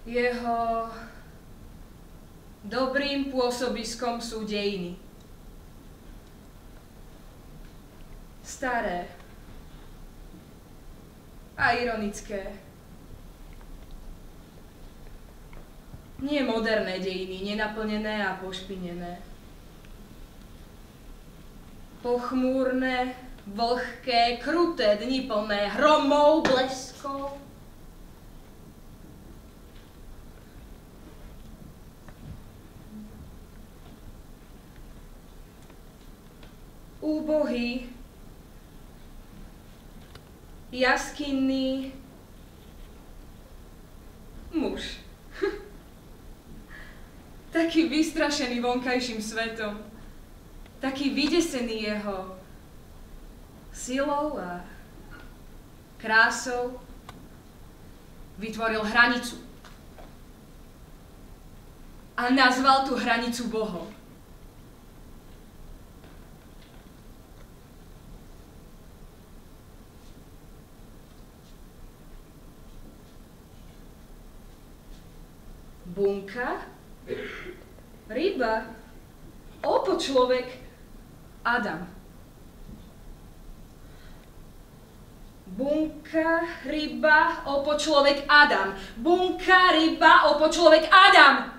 Jeho dobrým pôsobiskom sú dejiny. Staré a ironické. Nie moderné dejiny, nenaplnené a pošpinené. Pochmúrne, vlhké, kruté dni plné hromov, bleskov. Úbohý, jaskinný muž. Taký vystrašený vonkajším svetom. Taký vydesený jeho silou a krásou. Vytvoril hranicu. A nazval tú hranicu Bohom. Bunka, ryba, opočlovek, Adam. Bunka, ryba, opočlovek, Adam. Bunka, ryba, opočlovek, Adam.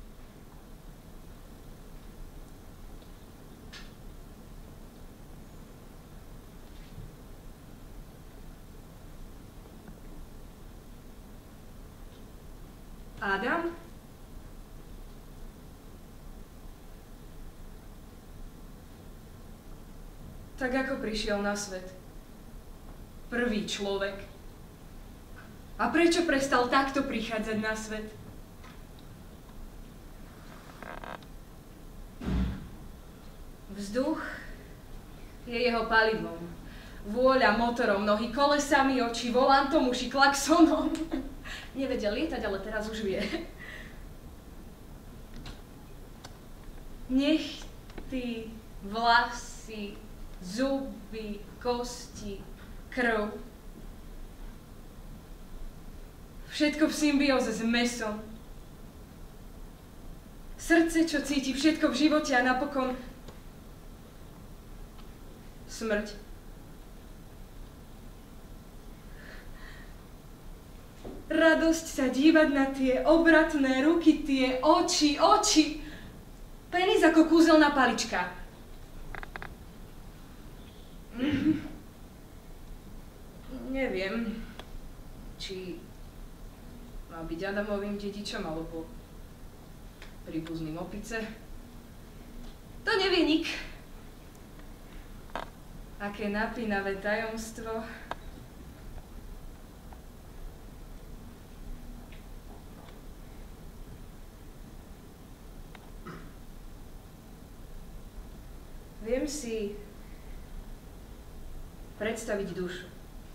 Adam? Tak ako prišiel na svet. Prvý človek. A prečo prestal takto prichádzať na svet? Vzduch je jeho palivom. Vôľa motorom, nohy kolesami, oči volantom, uši klaksonom. Nevedel lietať, ale teraz už vie. Nechty, vlasy, zuby, kosti, krv. Všetko v symbióze s mesom. Srdce, čo cíti všetko v živote a napokon smrť. Radosť sa dívať na tie obratné ruky, tie oči. Penis ako kúzelná palička. Neviem, či má byť Adamovým dedičom alebo príbuzným opice. To nevie nik. Aké napínavé tajomstvo. Viem si predstaviť dušu.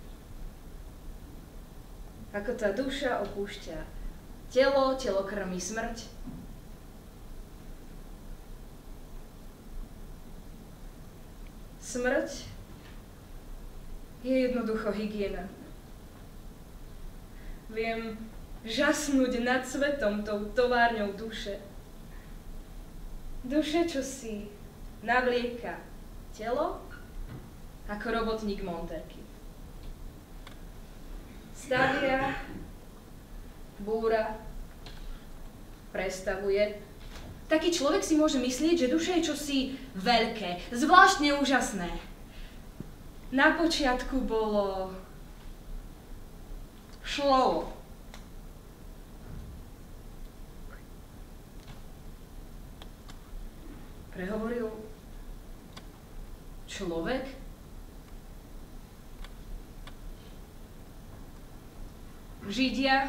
Ako tá duša opúšťa telo krmí smrť. Smrť je jednoducho hygiena. Viem žasnúť nad svetom tou továrňou duše. Duše, čo si navlieka telo ako robotník montérky. Stavia, búra, prestavuje. Taký človek si môže myslieť, že duša je čosi veľké, zvláštne úžasné. Na počiatku bolo slovo. Prehovoril človek? Židia,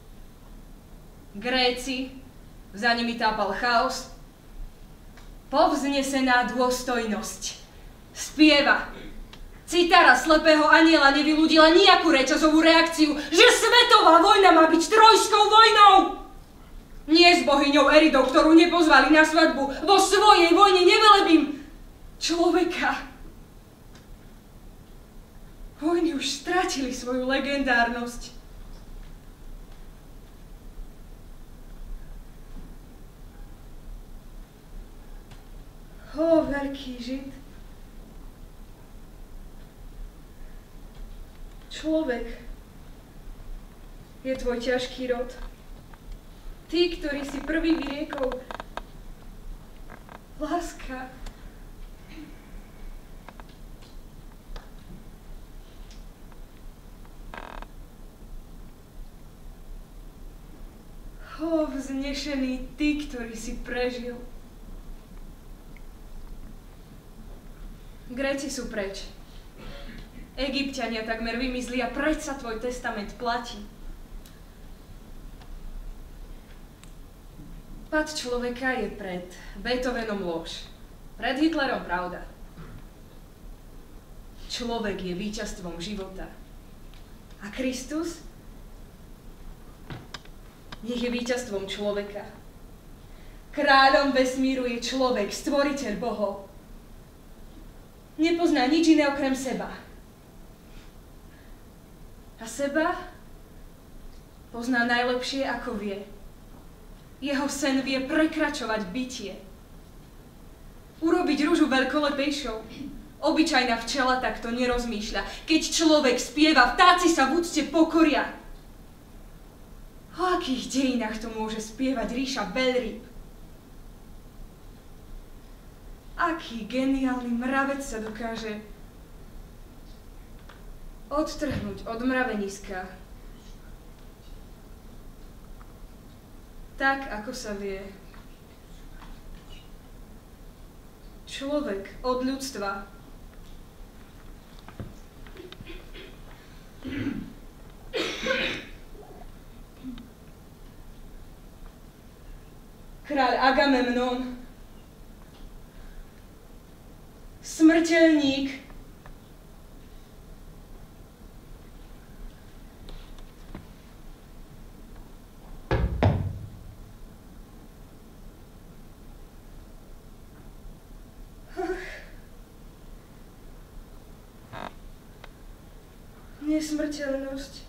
Gréci, za nimi tápal chaos. Povznesená dôstojnosť spieva. Citara slepého anjela nevyľudila nejakú reťazovú reakciu, že svetová vojna má byť trojskou vojnou. Nie s bohyňou Eridou, ktorú nepozvali na svadbu. Vo svojej vojne nevelebím človeka. Vojny už stratili svoju legendárnosť. Ó, veľký Žid. Človek je tvoj ťažký rod. Ty, ktorý si prvý vyriekol láska. Ó, vznešený ty, ktorý si prežil. Gréci sú preč. Egypťania takmer vymizli a predsa tvoj testament platí. Pad človeka je pred Beethovenom lož, pred Hitlerom pravda. Človek je víťazstvom života. A Kristus? Nech je víťazstvom človeka. Kráľom vesmíru je človek, stvoriteľ bohov. Nepozná nič iné okrem seba. A seba pozná najlepšie, ako vie. Jeho sen vie prekračovať bytie. Urobiť ružu veľkolepejšou. Obyčajná včela takto nerozmýšľa. Keď človek spieva, vtáci sa v úcte pokoria. O akých dejinách to môže spievať ríša veľrýb? Aký geniálny mravec sa dokáže odtrhnúť od mraveniska tak, ako sa vie. Človek od ľudstva. Kráľ Agamemnon, smrteľník, nesmrteľnosť.